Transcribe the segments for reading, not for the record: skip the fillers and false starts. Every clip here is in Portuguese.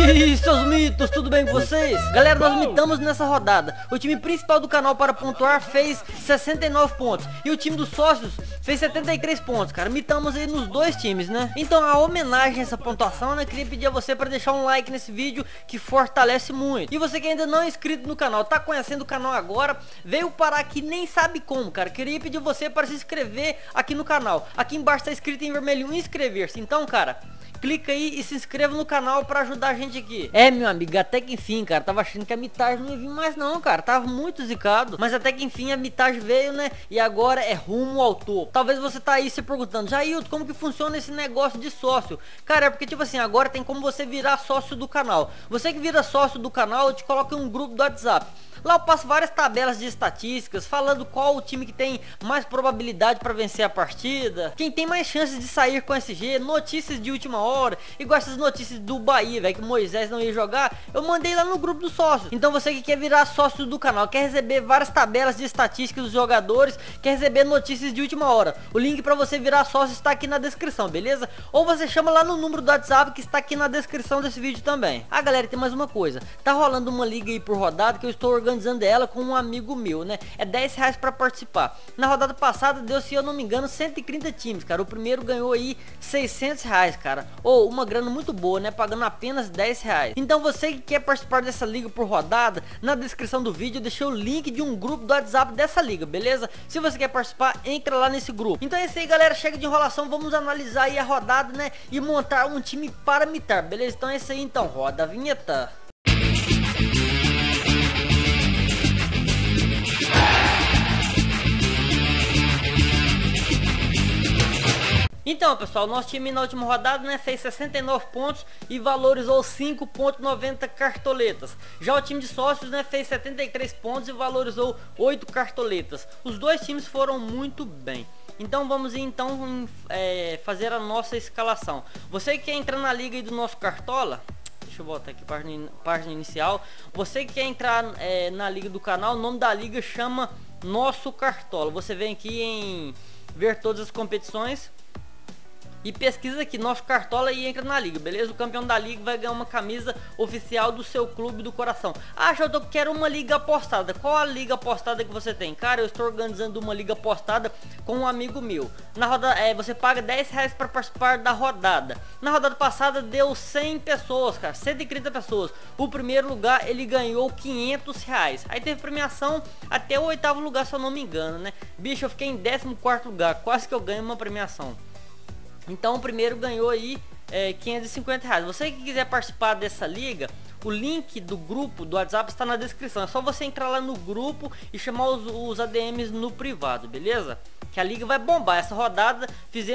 E aí, seus mitos, tudo bem com vocês? Galera, nós mitamos nessa rodada. O time principal do canal para pontuar fez 69 pontos e o time dos sócios fez 73 pontos, cara. Mitamos aí nos dois times, né? Então, a homenagem a essa pontuação, né? Queria pedir a você para deixar um like nesse vídeo, que fortalece muito. E você que ainda não é inscrito no canal, tá conhecendo o canal agora, veio parar aqui nem sabe como, cara. Queria pedir você para se inscrever aqui no canal. Aqui embaixo tá escrito em vermelho inscrever-se. Então, cara, clica aí e se inscreva no canal pra ajudar a gente aqui. É, meu amigo, até que enfim, cara. Tava achando que a mitagem não ia vir mais não, cara. Tava muito zicado. Mas até que enfim a mitagem veio, né? E agora é rumo ao topo. Talvez você tá aí se perguntando: Jailton, como que funciona esse negócio de sócio? Cara, é porque tipo assim, agora tem como você virar sócio do canal. Você que vira sócio do canal, eu te coloco em um grupo do WhatsApp. Lá eu passo várias tabelas de estatísticas, falando qual o time que tem mais probabilidade para vencer a partida, quem tem mais chances de sair com SG, notícias de última hora, igual essas notícias do Bahia, velho, que o Moisés não ia jogar, eu mandei lá no grupo dos sócios. Então você que quer virar sócio do canal, quer receber várias tabelas de estatísticas dos jogadores, quer receber notícias de última hora, o link para você virar sócio está aqui na descrição, beleza? Ou você chama lá no número do WhatsApp que está aqui na descrição desse vídeo também. Ah, galera, tem mais uma coisa, tá rolando uma liga aí por rodada que eu estou organizando ela com um amigo meu, né? É 10 reais pra participar. Na rodada passada deu, se eu não me engano, 130 times, cara. O primeiro ganhou aí 600 reais, cara. Ou uma grana muito boa, né? Pagando apenas 10 reais. Então você que quer participar dessa liga por rodada, na descrição do vídeo eu deixei o link de um grupo do WhatsApp dessa liga, beleza? Se você quer participar, entra lá nesse grupo. Então é isso aí, galera. Chega de enrolação, vamos analisar aí a rodada, né? E montar um time para mitar, beleza? Então é isso aí, então. Roda a vinheta. Então, pessoal, nosso time na última rodada, né, fez 69 pontos e valorizou 5,90 cartoletas. Já o time de sócios, né, fez 73 pontos e valorizou 8 cartoletas. Os dois times foram muito bem. Então vamos então fazer a nossa escalação. Você que quer entrar na liga aí do nosso Cartola, deixa eu voltar aqui página inicial. Você que quer entrar na liga do canal, o nome da liga chama Nosso Cartola. Você vem aqui em ver todas as competições e pesquisa aqui Nosso Cartola e entra na liga, beleza? O campeão da liga vai ganhar uma camisa oficial do seu clube do coração. Ah, eu quero uma liga apostada. Qual a liga apostada que você tem? Cara, eu estou organizando uma liga apostada com um amigo meu. Na rodada, você paga 10 reais para participar da rodada. Na rodada passada deu 100 pessoas, cara, 130 pessoas. O primeiro lugar ele ganhou 500 reais. Aí teve premiação até o 8º lugar, se eu não me engano, né? Bicho, eu fiquei em 14º lugar, quase que eu ganho uma premiação. Então o primeiro ganhou aí 550 reais. Você que quiser participar dessa liga, o link do grupo do WhatsApp está na descrição. É só você entrar lá no grupo e chamar os ADMs no privado, beleza? Que a liga vai bombar. Essa rodada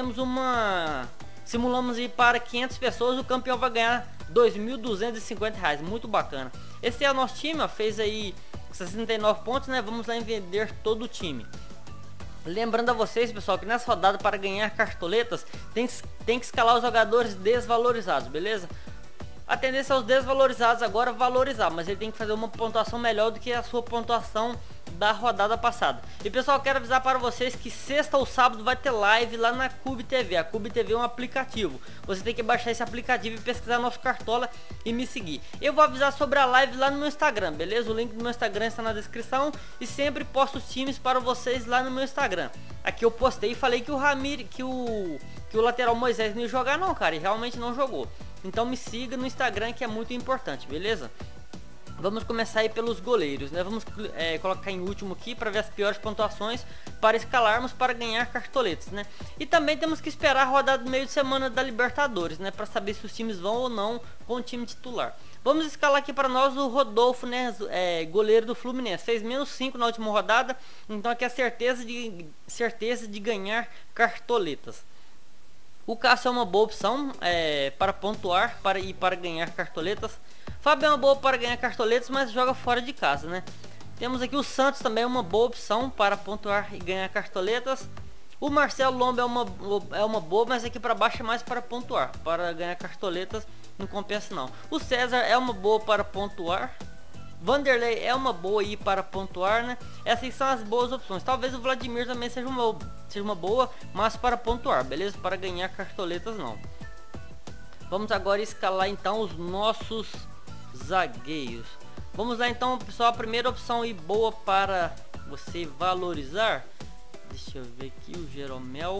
simulamos aí para 500 pessoas. O campeão vai ganhar 2.250 reais. Muito bacana. Esse é o nosso time, ó, fez aí 69 pontos, né? Vamos lá em vender todo o time. Lembrando a vocês, pessoal, que nessa rodada para ganhar cartoletas tem que escalar os jogadores desvalorizados, beleza? A tendência aos desvalorizados agora valorizar, mas ele tem que fazer uma pontuação melhor do que a sua pontuação da rodada passada. E pessoal, quero avisar para vocês que sexta ou sábado vai ter live lá na Cube TV. A Cube TV é um aplicativo. Você tem que baixar esse aplicativo e pesquisar Nosso Cartola e me seguir. Eu vou avisar sobre a live lá no meu Instagram, beleza? O link do meu Instagram está na descrição e sempre posto os times para vocês lá no meu Instagram. Aqui eu postei e falei que o lateral Moisés não ia jogar não, cara, e realmente não jogou. Então me siga no Instagram, que é muito importante, beleza? Vamos começar aí pelos goleiros, né? Vamos colocar em último aqui para ver as piores pontuações para escalarmos para ganhar cartoletas, né? E também temos que esperar a rodada do meio de semana da Libertadores, né? Para saber se os times vão ou não com o time titular. Vamos escalar aqui para nós o Rodolfo, né? Goleiro do Fluminense. Fez -5 na última rodada, então aqui é certeza de ganhar cartoletas. O Cássio é uma boa opção para pontuar para ganhar cartoletas. Fábio é uma boa para ganhar cartoletas, mas joga fora de casa, né? Temos aqui o Santos também, uma boa opção para pontuar e ganhar cartoletas. O Marcelo Lomba é uma boa, mas aqui para baixo é mais para pontuar. Para ganhar cartoletas não compensa não. O César é uma boa para pontuar. Vanderlei é uma boa aí para pontuar, né? Essas são as boas opções. Talvez o Vladimir também seja uma boa, mas para pontuar, beleza? Para ganhar cartoletas não. Vamos agora escalar então os nossos zagueiros. Vamos lá então, pessoal, a primeira opção e boa para você valorizar. Deixa eu ver aqui o Jeromel.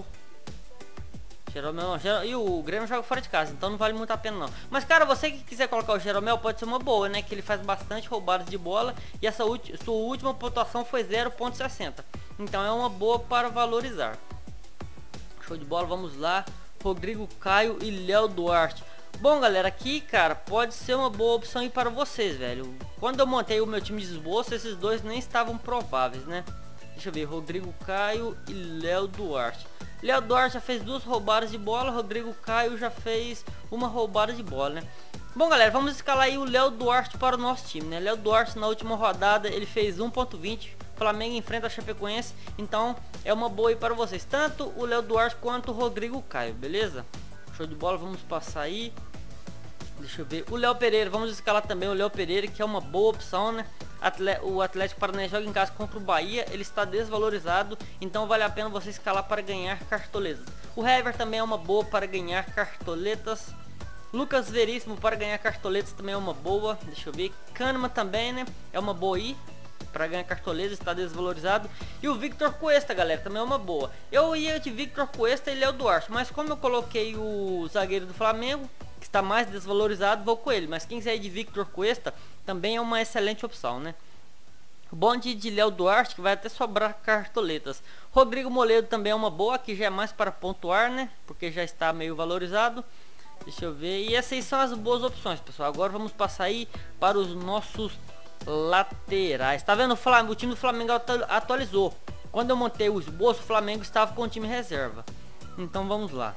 E o Grêmio joga fora de casa, então não vale muito a pena não. Mas cara, você que quiser colocar o Jeromel pode ser uma boa, né? Que ele faz bastante roubadas de bola e essa sua última pontuação foi 0.60. Então é uma boa para valorizar. Show de bola, vamos lá. Rodrigo Caio e Léo Duarte. Bom galera, aqui cara, pode ser uma boa opção aí para vocês, velho. Quando eu montei o meu time de esboço, esses dois nem estavam prováveis, né? Deixa eu ver, Rodrigo Caio e Léo Duarte. Léo Duarte já fez 2 roubadas de bola, Rodrigo Caio já fez uma roubada de bola, né? Bom galera, vamos escalar aí o Léo Duarte para o nosso time, né? Léo Duarte na última rodada ele fez 1.20, Flamengo enfrenta a Chapecoense, então é uma boa aí para vocês, tanto o Léo Duarte quanto o Rodrigo Caio, beleza? Show de bola, vamos passar aí. Deixa eu ver, o Léo Pereira, vamos escalar também o Léo Pereira, que é uma boa opção, né? O Atlético Paranaense joga em casa contra o Bahia, ele está desvalorizado, então vale a pena você escalar para ganhar cartoletas. O Hever também é uma boa para ganhar cartoletas. Lucas Veríssimo para ganhar cartoletas também é uma boa. Deixa eu ver, Kahneman também, né? É uma boa aí para ganhar cartoletas, está desvalorizado. E o Victor Cuesta, galera, também é uma boa. Eu ia de Victor Cuesta e Léo Duarte, mas como eu coloquei o zagueiro do Flamengo, que está mais desvalorizado, vou com ele. Mas quem quiser ir de Victor Cuesta também é uma excelente opção, né? O bom de Léo Duarte, que vai até sobrar cartoletas. Rodrigo Moledo também é uma boa, que já é mais para pontuar, né? Porque já está meio valorizado. Deixa eu ver. E essas são as boas opções, pessoal. Agora vamos passar aí para os nossos laterais. Tá vendo? O time do Flamengo atualizou. Quando eu montei o esboço, o Flamengo estava com o time reserva. Então vamos lá.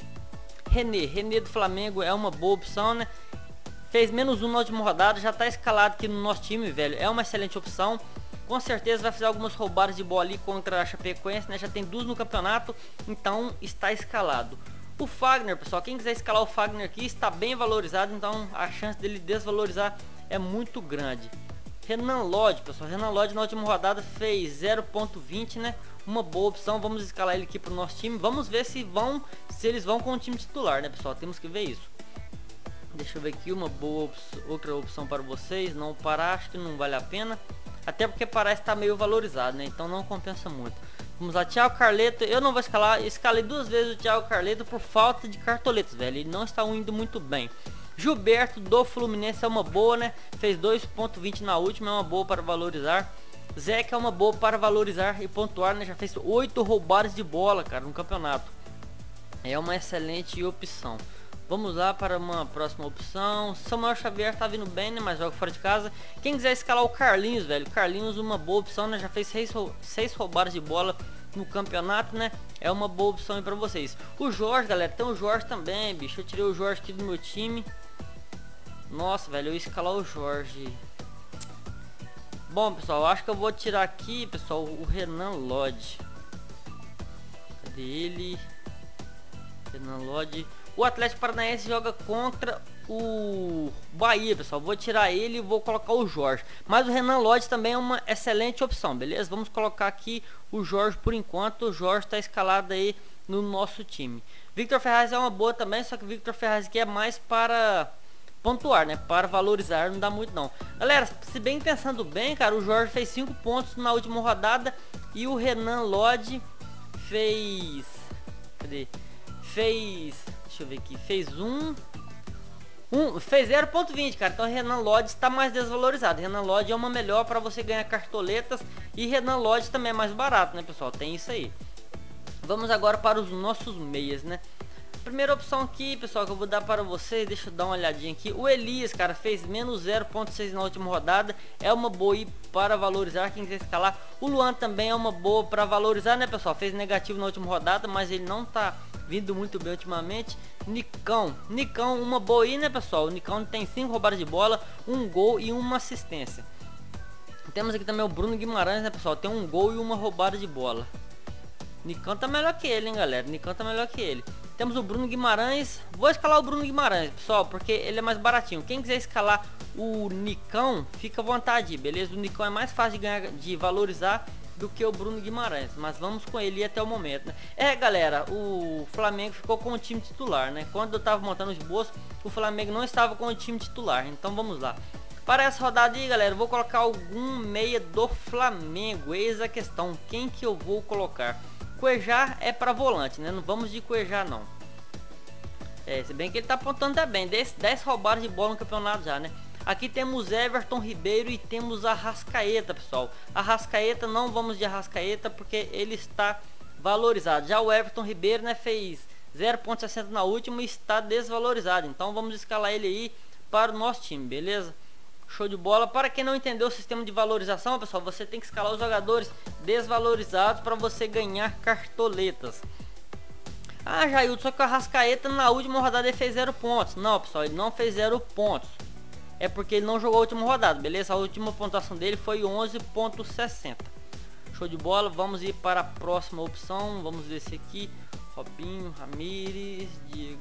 René do Flamengo é uma boa opção, né? Fez -1 na última rodada, já tá escalado aqui no nosso time, velho. É uma excelente opção. Com certeza vai fazer algumas roubadas de bola ali contra a Chapecoense, né? Já tem 2 no campeonato, então está escalado. O Fagner, pessoal, quem quiser escalar o Fagner aqui está bem valorizado, então a chance dele desvalorizar é muito grande. Renan Lodge, pessoal, Renan Lodge na última rodada fez 0.20, né? Uma boa opção, vamos escalar ele aqui pro nosso time. Vamos ver se eles vão com o time titular, né, pessoal? Temos que ver isso. Deixa eu ver aqui uma boa outra opção para vocês. Não parar, acho que não vale a pena. Até porque parar está meio valorizado, né? Então não compensa muito. Vamos lá, Thiago Carleto. Eu não vou escalar. Escalei 2 vezes o Thiago Carleto por falta de cartoletas, velho. Ele não está indo muito bem. Gilberto do Fluminense é uma boa, né? Fez 2.20 na última, é uma boa para valorizar. Zeca é uma boa para valorizar e pontuar, né? Já fez 8 roubadas de bola, cara, no campeonato. É uma excelente opção. Vamos lá para uma próxima opção. Samuel Xavier tá vindo bem, né? Mas joga fora de casa. Quem quiser escalar o Carlinhos, velho. Carlinhos uma boa opção, né? Já fez 6 roubadas de bola no campeonato, né? É uma boa opção aí para vocês. O Jorge, galera. Tem o Jorge também, bicho. Eu tirei o Jorge aqui do meu time. Nossa, velho. Eu ia escalar o Jorge. Bom, pessoal. Eu acho que eu vou tirar aqui, pessoal, o Renan Lodge. Cadê ele? Renan Lodge. O Atlético Paranaense joga contra o Bahia, pessoal. Vou tirar ele e vou colocar o Jorge. Mas o Renan Lodge também é uma excelente opção, beleza? Vamos colocar aqui o Jorge por enquanto. O Jorge está escalado aí no nosso time. Victor Ferraz é uma boa também, só que o Victor Ferraz aqui é mais para pontuar, né? Para valorizar não dá muito não. Galera, se bem pensando bem, cara, o Jorge fez 5 pontos na última rodada e o Renan Lodge fez... Cadê? Deixa eu ver aqui, fez 0.20, cara. Então Renan Lodge está mais desvalorizado. Renan Lodge é uma melhor para você ganhar cartoletas. E Renan Lodge também é mais barato, né, pessoal? Tem isso aí. Vamos agora para os nossos meias, né? Primeira opção aqui, pessoal, que eu vou dar para vocês. Deixa eu dar uma olhadinha aqui. O Elias, cara, fez -0.6 na última rodada. É uma boa aí para valorizar quem quiser escalar. O Luan também é uma boa para valorizar, né, pessoal? Fez negativo na última rodada, mas ele não tá vindo muito bem ultimamente. Nicão, uma boa aí, né, pessoal? O Nicão tem 5 roubadas de bola, 1 gol e 1 assistência. Temos aqui também o Bruno Guimarães, né, pessoal? Tem 1 gol e 1 roubada de bola. Nicão tá melhor que ele, hein, galera? Nicão tá melhor que ele. Temos o Bruno Guimarães. Vou escalar o Bruno Guimarães, pessoal, porque ele é mais baratinho. Quem quiser escalar o Nicão, fica à vontade, beleza? O Nicão é mais fácil de ganhar, de valorizar do que o Bruno Guimarães, mas vamos com ele até o momento, né? Galera, o Flamengo ficou com o time titular, né? Quando eu tava montando os esboço, o Flamengo não estava com o time titular, então vamos lá. Para essa rodada aí, galera, eu vou colocar algum meia do Flamengo. Eis a questão, quem que eu vou colocar? Cuejar é para volante, né? Não vamos de Cuejar não. Se bem que ele tá apontando também 10 roubadas de bola no campeonato já, né? Aqui temos Everton Ribeiro e temos Arrascaeta, pessoal. Arrascaeta, não vamos de Arrascaeta porque ele está valorizado. Já o Everton Ribeiro, né, fez 0,60 na última e está desvalorizado. Então vamos escalar ele aí para o nosso time, beleza? Show de bola. Para quem não entendeu o sistema de valorização, pessoal, você tem que escalar os jogadores desvalorizados para você ganhar cartoletas. Jailton, só que o Arrascaeta na última rodada ele fez 0 pontos. Não, pessoal, ele não fez 0 pontos. É porque ele não jogou a última rodada, beleza? A última pontuação dele foi 11,60. Show de bola. Vamos ir para a próxima opção. Vamos ver esse aqui. Robinho, Ramires, Diego.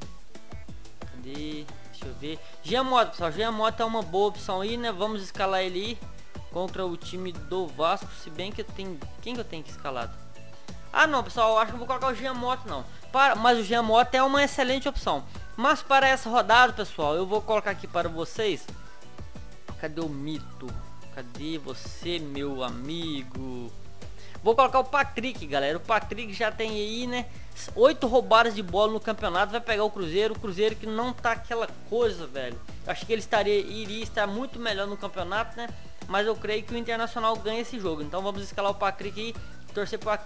Cadê? Deixa eu ver. Giamota, pessoal. Giamota é uma boa opção aí, né? Vamos escalar ele aí contra o time do Vasco. Se bem que eu tenho... Quem que eu tenho que escalar? Não, pessoal. Eu acho que não vou colocar o Giamota, não. Mas o Giamota é uma excelente opção. Mas para essa rodada, pessoal, eu vou colocar aqui para vocês. Cadê o mito? Cadê você, meu amigo? Vou colocar o Patrick, galera. O Patrick já tem aí, né, 8 roubadas de bola no campeonato. Vai pegar o Cruzeiro. O Cruzeiro que não tá aquela coisa, velho. Acho que ele iria estar muito melhor no campeonato, né? Mas eu creio que o Internacional ganha esse jogo. Então vamos escalar o Patrick aí. Torcer para o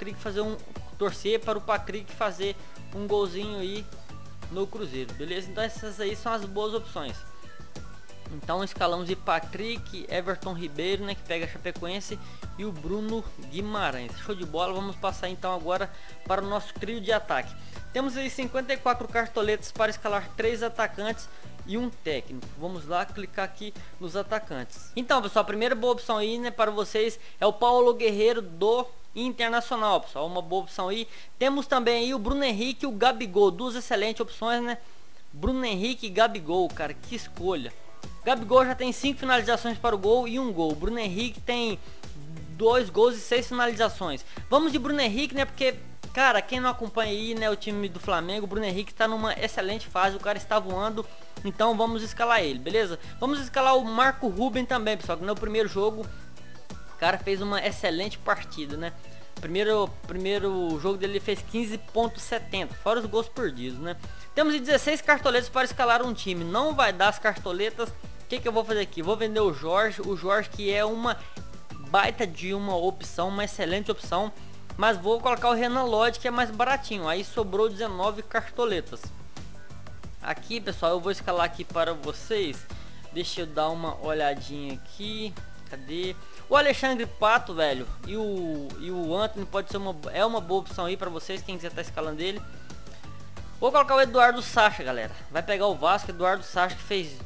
Patrick fazer um golzinho aí no Cruzeiro, beleza? Então essas aí são as boas opções. Então escalamos de Patrick, Everton Ribeiro, né, que pega a Chapecoense, e o Bruno Guimarães. Show de bola. Vamos passar então agora para o nosso trio de ataque. Temos aí 54 cartoletas para escalar 3 atacantes e um técnico. Vamos lá clicar aqui nos atacantes. Então, pessoal, a primeira boa opção aí, né, para vocês é o Paulo Guerreiro do Internacional, pessoal, uma boa opção aí. Temos também aí o Bruno Henrique e o Gabigol, duas excelentes opções, né? Bruno Henrique e Gabigol, cara, que escolha. Gabigol já tem 5 finalizações para o gol e 1 gol. Bruno Henrique tem 2 gols e 6 finalizações. Vamos de Bruno Henrique, né? Porque, cara, quem não acompanha aí, né, o time do Flamengo, o Bruno Henrique está numa excelente fase, o cara está voando. Então vamos escalar ele, beleza? Vamos escalar o Marco Ruben também, pessoal, que no primeiro jogo o cara fez uma excelente partida, né? Primeiro jogo dele ele fez 15,70, fora os gols perdidos, né? Temos 16 cartoletas para escalar um time. Não vai dar as cartoletas. O que eu vou fazer aqui? Vou vender o Jorge que é uma baita de uma opção, uma excelente opção. Mas vou colocar o Renan Lodge, que é mais baratinho. Aí sobrou 19 cartoletas. Aqui, pessoal, eu vou escalar aqui para vocês. Deixa eu dar uma olhadinha aqui. Cadê? O Alexandre Pato, velho, e o Anthony pode ser uma boa opção aí para vocês, quem quiser estar escalando ele. Vou colocar o Eduardo Sacha, galera. Vai pegar o Vasco. Eduardo Sacha, que fez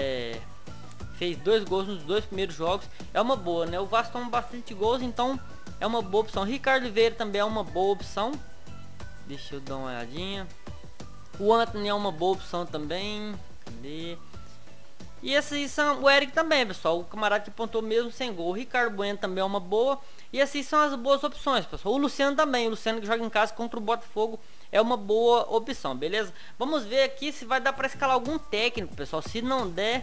2 gols nos 2 primeiros jogos. É uma boa, né? O Vasco toma bastante gols, então é uma boa opção. Ricardo Oliveira também é uma boa opção. Deixa eu dar uma olhadinha. O Anthony é uma boa opção também. Cadê? E esses são o Eric também, pessoal, o camarada que pontou mesmo sem gol. O Ricardo Bueno também é uma boa. E essas são as boas opções, pessoal. O Luciano também, o Luciano que joga em casa contra o Botafogo, é uma boa opção, beleza? Vamos ver aqui se vai dar para escalar algum técnico, pessoal. Se não der,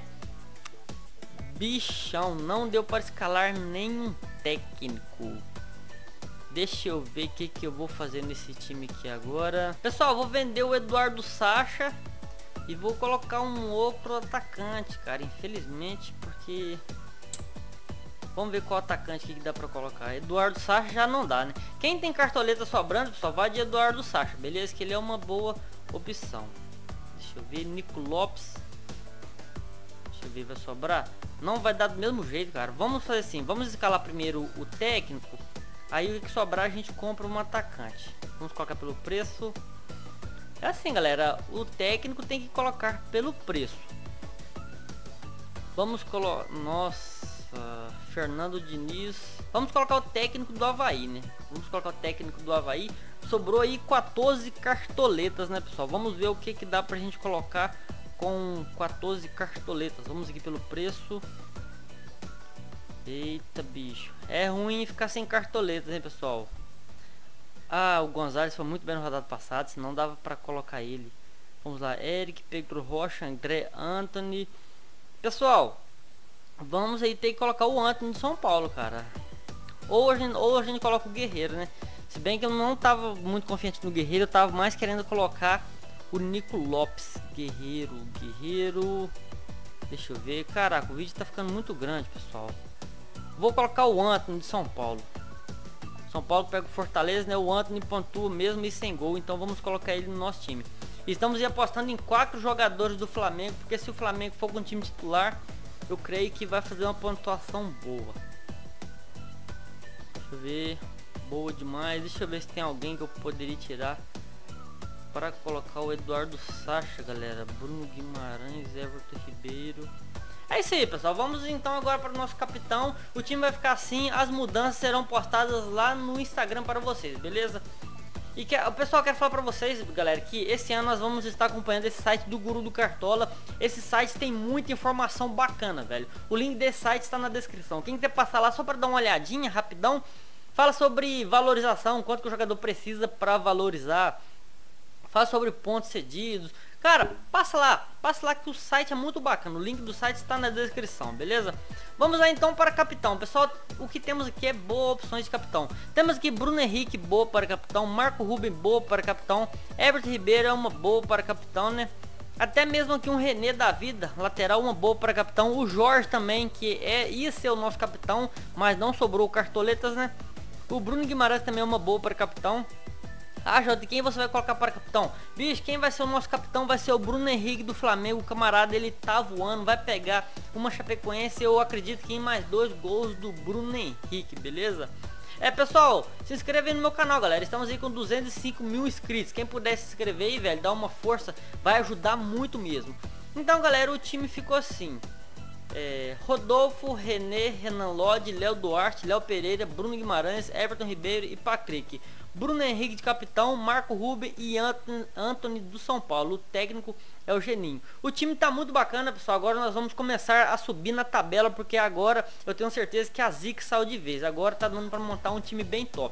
bichão, não deu para escalar nenhum técnico. Deixa eu ver o que eu vou fazer nesse time aqui agora. Pessoal, eu vou vender o Eduardo Sacha e vou colocar um outro atacante, cara, infelizmente, porque... Vamos ver qual atacante que dá pra colocar. Eduardo Sacha já não dá, né? Quem tem cartoleta sobrando, pessoal, vai de Eduardo Sacha, beleza? Que ele é uma boa opção. Deixa eu ver, Nico Lopes. Deixa eu ver, vai sobrar? Não vai dar do mesmo jeito, cara. Vamos fazer assim, vamos escalar primeiro o técnico. Aí o que sobrar a gente compra um atacante. Vamos colocar pelo preço. É assim, galera, o técnico tem que colocar pelo preço. Vamos colocar... Nossa, Fernando Diniz. Vamos colocar o técnico do Avaí, né? Vamos colocar o técnico do Avaí. Sobrou aí 14 cartoletas, né, pessoal? Vamos ver o que dá pra gente colocar com 14 cartoletas. Vamos aqui pelo preço. Eita, bicho. É ruim ficar sem cartoletas, hein, pessoal. Ah, o Gonzalez foi muito bem no rodado passado, senão dava pra colocar ele. Vamos lá, Eric, Pedro Rocha, André, Anthony. Pessoal, vamos aí ter que colocar o Anthony do São Paulo, cara. Ou a gente coloca o Guerreiro, né? Se bem que eu não tava muito confiante no Guerreiro, eu tava mais querendo colocar o Nico Lopes. Guerreiro. Deixa eu ver. Caraca, o vídeo tá ficando muito grande, pessoal. Vou colocar o Anthony de São Paulo. São Paulo pega o Fortaleza, né? O Anthony pontua mesmo e sem gol, então vamos colocar ele no nosso time. Estamos apostando em 4 jogadores do Flamengo, porque se o Flamengo for com o time titular, eu creio que vai fazer uma pontuação boa. Deixa eu ver. Boa demais. Deixa eu ver se tem alguém que eu poderia tirar para colocar o Eduardo Sacha, galera. Bruno Guimarães, Everton Ribeiro. É isso aí, pessoal. Vamos então agora para o nosso capitão. O time vai ficar assim. As mudanças serão postadas lá no Instagram para vocês, beleza? E o pessoal quer falar para vocês, galera, que esse ano nós vamos estar acompanhando esse site do Guru do Cartola. Esse site tem muita informação bacana, velho. O link desse site está na descrição. Quem quiser passar lá só para dar uma olhadinha rapidão, fala sobre valorização, quanto que o jogador precisa para valorizar. Fala sobre pontos cedidos. Cara, passa lá que o site é muito bacana. O link do site está na descrição, beleza? Vamos lá então para capitão. Pessoal, o que temos aqui é boas opções de capitão. Temos aqui Bruno Henrique, boa para capitão. Marco Ruben, boa para capitão. Everton Ribeiro é uma boa para capitão, né? Até mesmo aqui um René da vida, lateral, uma boa para capitão. O Jorge também, que ia ser o nosso capitão, mas não sobrou cartoletas, né? O Bruno Guimarães também é uma boa para capitão. Ah, Jota, quem você vai colocar para capitão? Bicho, quem vai ser o nosso capitão vai ser o Bruno Henrique do Flamengo. O camarada, ele tá voando, vai pegar uma Chapecoense. Eu acredito que em mais 2 gols do Bruno Henrique, beleza? Pessoal, se inscreve aí no meu canal, galera. Estamos aí com 205 mil inscritos. Quem puder se inscrever aí, velho, dá uma força, vai ajudar muito mesmo. Então, galera, o time ficou assim. Rodolfo, René, Renan Lodge, Léo Duarte, Léo Pereira, Bruno Guimarães, Everton Ribeiro e Patrick. Bruno Henrique de capitão, Marco Ruben e Anthony do São Paulo. O técnico é o Geninho. O time tá muito bacana, pessoal. Agora nós vamos começar a subir na tabela, porque agora eu tenho certeza que a zica saiu de vez. Agora tá dando para montar um time bem top.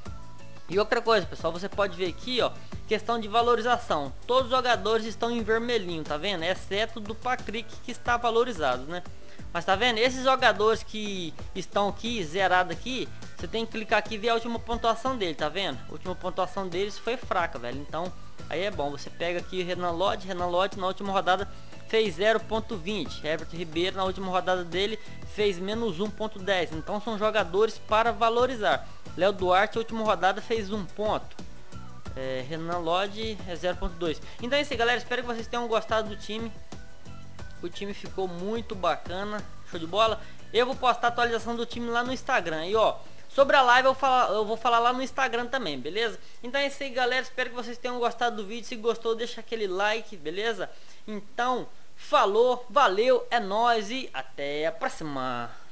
E outra coisa, pessoal, você pode ver aqui, ó, questão de valorização. Todos os jogadores estão em vermelhinho, tá vendo? Exceto do Patrick, que está valorizado, né? Mas tá vendo? Esses jogadores que estão aqui, zerado aqui, você tem que clicar aqui e ver a última pontuação dele, tá vendo? A última pontuação deles foi fraca, velho. Então, aí é bom. Você pega aqui o Renan Lodge na última rodada fez 0.20. Everton Ribeiro na última rodada dele fez menos 1.10. Então são jogadores para valorizar. Léo Duarte, a última rodada, fez 1 ponto. Renan Lodge é 0.2. Então é isso aí, galera. Espero que vocês tenham gostado do time. O time ficou muito bacana. Show de bola. Eu vou postar a atualização do time lá no Instagram. E ó, sobre a live eu vou falar lá no Instagram também, beleza? Então é isso aí, galera. Espero que vocês tenham gostado do vídeo. Se gostou, deixa aquele like, beleza? Então, falou, valeu, é nóis e até a próxima.